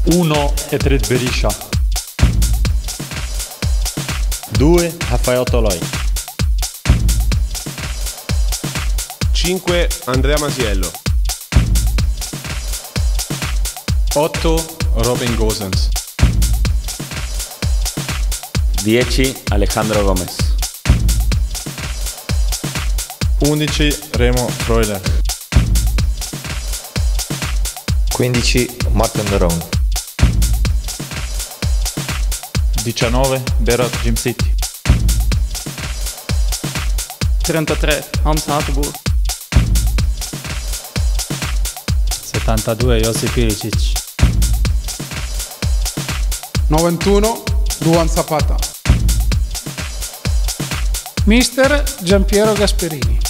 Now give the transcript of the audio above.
1 Etret Berisha. 2 Rafael Toloi. 5 Andrea Masiello. 8 Robin Gosens. 10 Alejandro Gomez. 11 Remo Freuler. 15 Martin de Roon. 19 Berat Jimcity. 33 Hans Hatenboer. 72 Josip Ilicic. 91 Duan Zapata. Mister Giampiero Gasperini.